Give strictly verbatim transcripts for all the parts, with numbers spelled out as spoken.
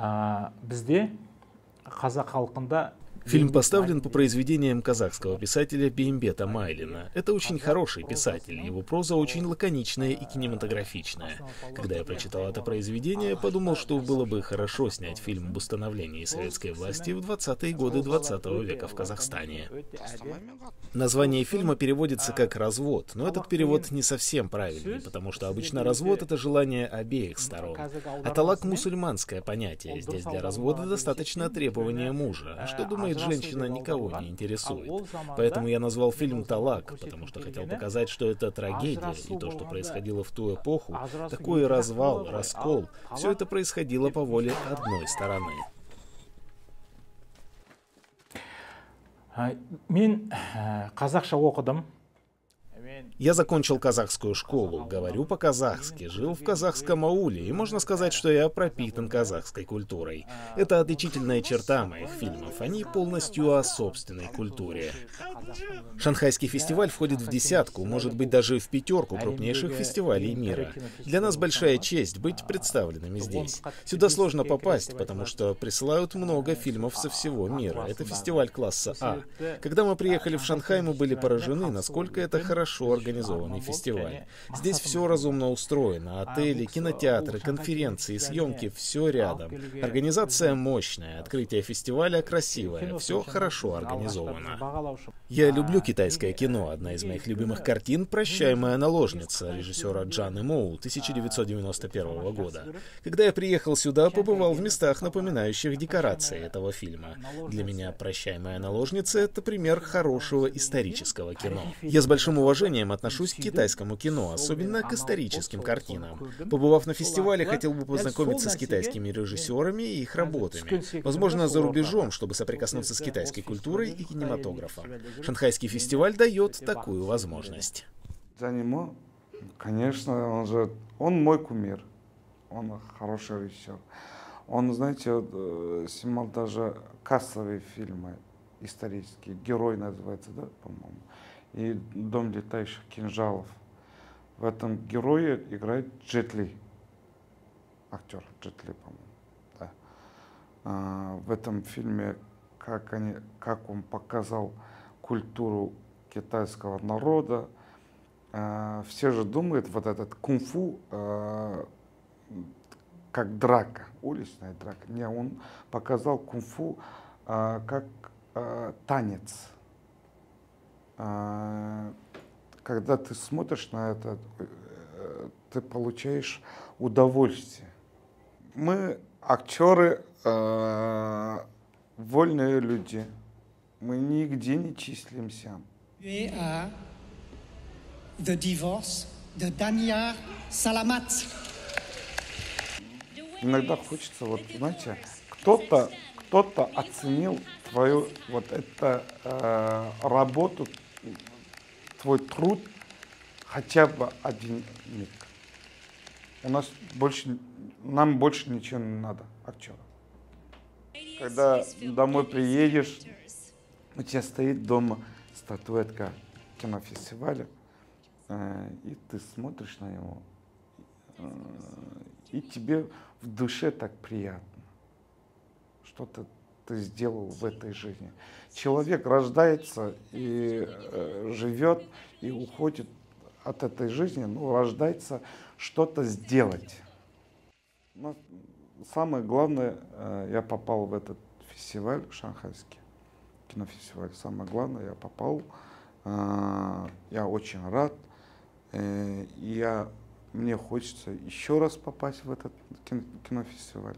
Бізде қазақ халқында Фильм поставлен по произведениям казахского писателя Беймбета Майлина. Это очень хороший писатель, его проза очень лаконичная и кинематографичная. Когда я прочитал это произведение, подумал, что было бы хорошо снять фильм об установлении советской власти в двадцатые годы двадцатого века в Казахстане. Название фильма переводится как «развод», но этот перевод не совсем правильный, потому что обычно развод — это желание обеих сторон. А талак — мусульманское понятие. Здесь для развода достаточно требования мужа. А что думает женщина, никого не интересует. Поэтому я назвал фильм «Талак», потому что хотел показать, что это трагедия, и то, что происходило в ту эпоху, такой развал, раскол, все это происходило по воле одной стороны. Мен қазақша оқыдым. Я закончил казахскую школу, говорю по-казахски, жил в казахском ауле, и можно сказать, что я пропитан казахской культурой. Это отличительная черта моих фильмов, они полностью о собственной культуре. Шанхайский фестиваль входит в десятку, может быть даже в пятерку крупнейших фестивалей мира. Для нас большая честь быть представленными здесь. Сюда сложно попасть, потому что присылают много фильмов со всего мира. Это фестиваль класса А. Когда мы приехали в Шанхай, мы были поражены, насколько это хорошо организованный фестиваль. Здесь все разумно устроено. Отели, кинотеатры, конференции, съемки — все рядом. Организация мощная, открытие фестиваля красивое, все хорошо организовано. Я люблю китайское кино. Одна из моих любимых картин — «Прощаемая наложница» режиссера Джаны Моу тысяча девятьсот девяносто первого года. Когда я приехал сюда, побывал в местах, напоминающих декорации этого фильма. Для меня «Прощаемая наложница» — это пример хорошего исторического кино. Я с большим уважением отношусь к китайскому кино, особенно к историческим картинам. Побывав на фестивале, хотел бы познакомиться с китайскими режиссерами и их работами. Возможно, за рубежом, чтобы соприкоснуться с китайской культурой и кинематографом. Шанхайский фестиваль дает такую возможность. Джани Мо, конечно, он же, он мой кумир. Он хороший режиссер. Он, знаете, вот, снимал даже кассовые фильмы исторические. «Герой» называется, да, по-моему. И «Дом летающих кинжалов». В этом герое играет Джет Ли. Актер Джет Ли, по-моему. Да. А, в этом фильме, как, они, как он показал культуру китайского народа, а, все же думают, вот этот кунг-фу а, как драка, уличная драка. Не, он показал кунг-фу а, как а, танец. Когда ты смотришь на это, ты получаешь удовольствие. Мы актеры, э, вольные люди. Мы нигде не числимся. The divorce de Danyar Salamat. Иногда хочется, вот, знаете, кто-то кто-то оценил твою вот эту э, работу, твой труд хотя бы один миг. У нас больше, нам больше ничего не надо, актера. Когда домой приедешь, у тебя стоит дома статуэтка кинофестиваля, э, и ты смотришь на него, э, и тебе в душе так приятно. Что-то ты сделал в этой жизни. Человек рождается и э, живет, и уходит от этой жизни, но рождается что-то сделать. Но самое главное, э, я попал в этот фестиваль, шанхайский кинофестиваль. Самое главное, я попал, э, я очень рад, э, и я, мне хочется еще раз попасть в этот кино, кинофестиваль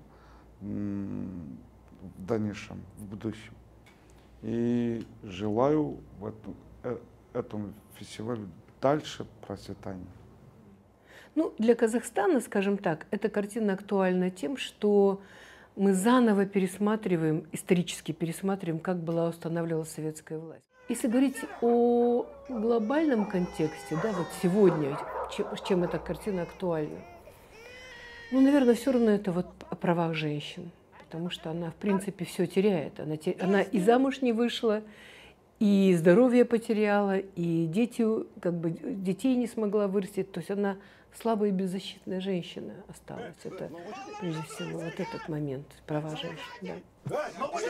в дальнейшем, в будущем. И желаю в этом, э, этому фестивалю дальше процветания. Ну, для Казахстана, скажем так, эта картина актуальна тем, что мы заново пересматриваем, исторически пересматриваем, как была устанавливалась советская власть. Если говорить о глобальном контексте, да, вот сегодня, чем, чем эта картина актуальна, ну, наверное, все равно это вот о правах женщин. Потому что она, в принципе, все теряет. Она, те... она и замуж не вышла, и здоровье потеряла, и дети, как бы, детей не смогла вырастить. То есть она слабая и беззащитная женщина осталась. Это, прежде всего, вот этот момент, права женщин. Да.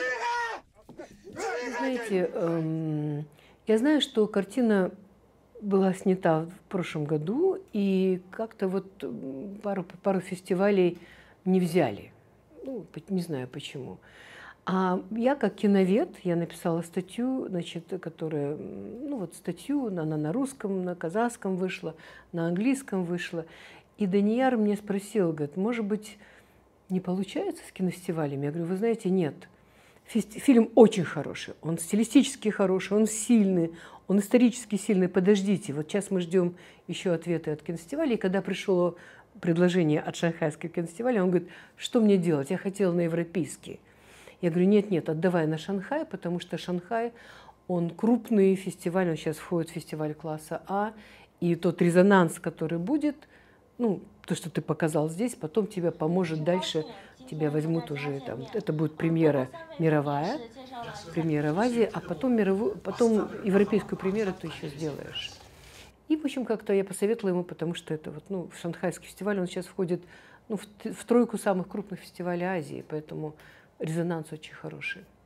Знаете, эм, я знаю, что картина была снята в прошлом году, и как-то вот пару, пару фестивалей не взяли. Ну, не знаю почему. А я как киновед, я написала статью, значит, которая, ну вот статью, она на русском, на казахском вышла, на английском вышла. И Данияр мне спросил, говорит, может быть, не получается с кинофестивалями? Я говорю, вы знаете, нет. Фести... Фильм очень хороший, он стилистически хороший, он сильный, он исторически сильный. Подождите, вот сейчас мы ждем еще ответы от кинофестиваля. И когда пришло предложение от Шанхайского кинофестиваля, он говорит, что мне делать? Я хотела на европейский. Я говорю, нет-нет, отдавай на Шанхай, потому что Шанхай, он крупный фестиваль, он сейчас входит в фестиваль класса А, и тот резонанс, который будет, ну, то, что ты показал здесь, потом тебе поможет дальше, тебя возьмут уже, там, это будет премьера мировая, премьера в Азии, а потом, мировую, потом европейскую премьеру ты еще сделаешь. И, в общем, как-то я посоветовала ему, потому что это вот, ну, Шанхайский фестиваль, он сейчас входит, ну, в, в тройку самых крупных фестивалей Азии, поэтому резонанс очень хороший.